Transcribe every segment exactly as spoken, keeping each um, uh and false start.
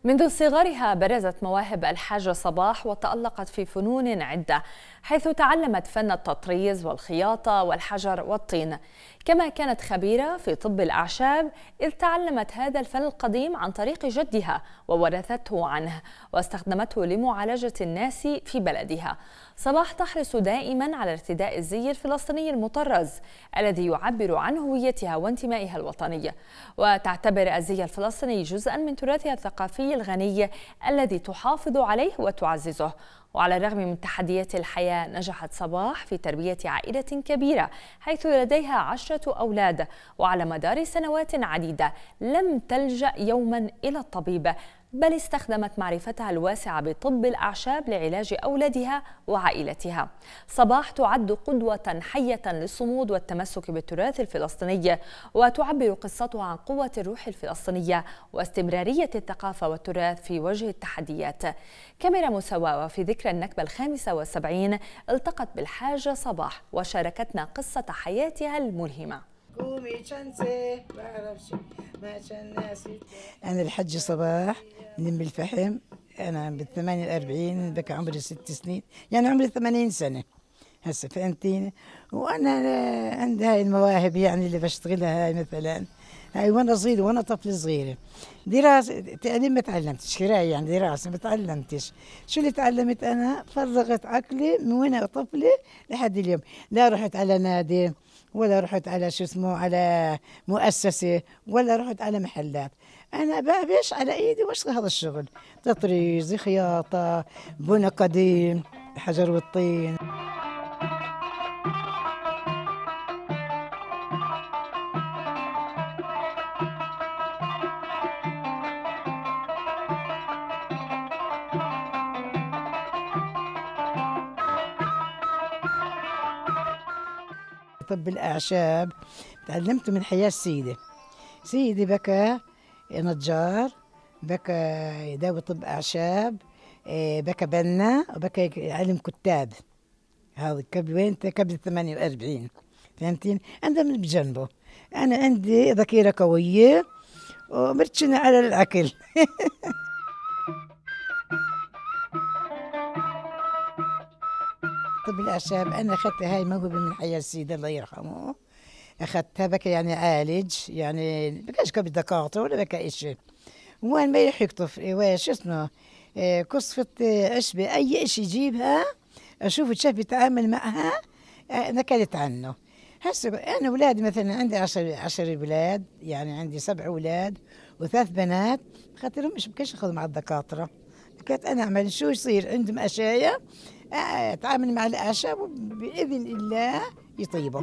منذ صغرها برزت مواهب الحاجة صباح وتألقت في فنون عدة، حيث تعلمت فن التطريز والخياطة والحجر والطين، كما كانت خبيرة في طب الأعشاب، إذ تعلمت هذا الفن القديم عن طريق جدها وورثته عنه واستخدمته لمعالجة الناس في بلدها. صباح تحرص دائما على ارتداء الزي الفلسطيني المطرز الذي يعبر عن هويتها وانتمائها الوطني، وتعتبر الزي الفلسطيني جزءا من تراثها الثقافي الغني الذي تحافظ عليه وتعززه. وعلى الرغم من تحديات الحياة، نجحت صباح في تربية عائلة كبيرة حيث لديها عشرة أولاد، وعلى مدار سنوات عديدة لم تلجأ يوما إلى الطبيب، بل استخدمت معرفتها الواسعة بطب الأعشاب لعلاج أولادها وعائلتها. صباح تعد قدوة حية للصمود والتمسك بالتراث الفلسطيني، وتعبر قصتها عن قوة الروح الفلسطينية واستمرارية الثقافة والتراث في وجه التحديات. كاميرا مساواة في ذكرى النكبة الخامسة والسبعين التقت بالحاجة صباح وشاركتنا قصة حياتها الملهمة. أنا الحج صباح من الفحم. أنا بالثمانية وأربعين، بك عمري ست سنين، يعني عمري ثمانين سنة هسه، فهمتيني؟ وأنا عندي هاي المواهب يعني اللي بشتغلها، هاي مثلا هاي وأنا صغيرة، وأنا طفل صغيرة. دراسة تعليم ما تعلمتش، قراية يعني دراسة ما تعلمتش. شو اللي تعلمت أنا؟ فرغت عقلي من وأنا طفلة لحد اليوم. لا رحت على نادي، ولا رحت على شو اسمه على مؤسسة، ولا رحت على محلات. أنا بابش على إيدي واشتغل هذا الشغل، تطريز، خياطة، بنى قديم، الحجر والطين. طب الأعشاب تعلمته من حياة سيدي. سيدي بكى نجار، بكى يداوي طب أعشاب، بكى بنا، وبكى علم كتاب. هذا قبل وين؟ قبل ثمانية وأربعين، فهمتين؟ أنا من بجنبه. أنا عندي ذاكرة قوية ومرتشنة على الأكل. طب الأعشاب أنا أخذتها هاي موهبة من حياة سيدي الله يرحمه. أخذتها بكى يعني عالج، يعني بكاش قبل دكاترة ولا بكى إشي. وين ما يروح يقطف إيه شو اسمه إيه قصفة عشبة، أي إشي يجيبها أشوف الشيف يتعامل معها، نكلت عنه. هسه أنا أولادي مثلا عندي عشر عشر أولاد، يعني عندي سبع أولاد وثلاث بنات. أخذت لهم مش بكاش أخذ مع الدكاترة، كنت أنا أعمل شو يصير عندهم أشياء، أتعامل مع الأعشاب وبإذن الله يطيبوا.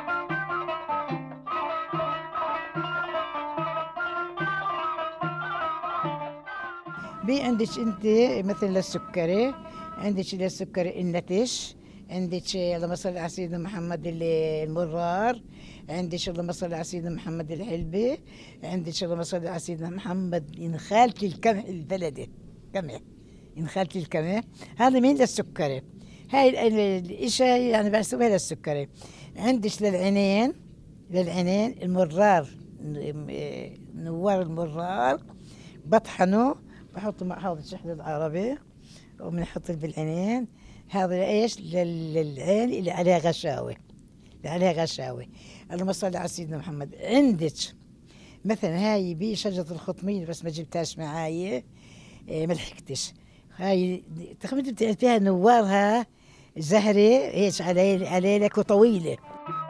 بي عندك انت مثل السكري، عندك السكري النتش، عندك اللهم صل على سيدنا محمد المرار، عندك اللهم صل على سيدنا محمد الحلبي، عندك اللهم صل على سيدنا محمد ينخالة القمح البلدي، قمح ينخالة القمح. هذا مين للسكري، هاي الاشياء يعني بسويها للسكري. عندك للعينين، للعينين المرار، نوار المرار بطحنه بحطه مع هذا الشحن العربي وبنحط بالعينين. هذا ايش؟ للعين اللي عليها غشاوه، اللي عليها غشاوه. اللهم صل على سيدنا محمد. عندك مثلا هاي بي شجره الخطميه، بس ما جبتهاش معاي، إيه ما لحقتش. هاي تقريبا بتعمل فيها نوارها زهري ايش علي علي لك وطويله.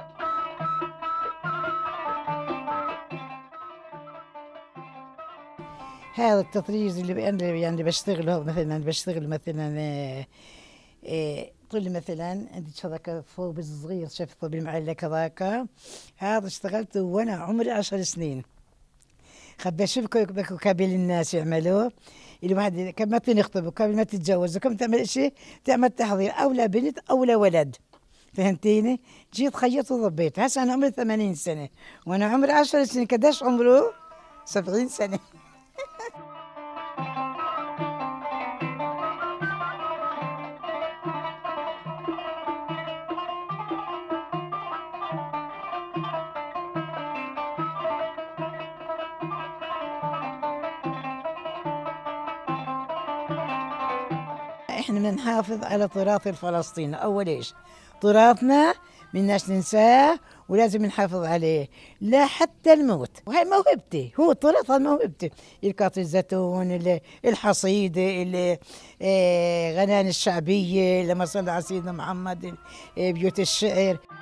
هذا التطريز اللي أنا يعني بشتغله، مثلا بشتغل مثلا إيه طول مثلا عندي هذاك فوق صغير، شاف طب المعلق هذاك، هذا اشتغلته وانا عمري عشر سنين. خبي اشوف قبل الناس يعملوه، الواحد كم ما تنخطب وقبل ما تتجوز وكم تعمل شيء تعمل تحضير، او لا بنت او لا ولد، فهمتيني؟ جيت خيطت وضبيت. هسه انا عمري ثمانين سنه وانا عمري عشر سنين، قداش عمره؟ سبعين سنه. احنا بدنا نحافظ على تراث الفلسطيني، اول ايش تراثنا بدناش ننساه ولازم نحافظ عليه لا حتى الموت، وهي موهبتي، هو التراث هذا موهبتي، القط الزيتون، الحصيدة، الغنان الشعبية، لما صلى على سيدنا محمد، بيوت الشعر.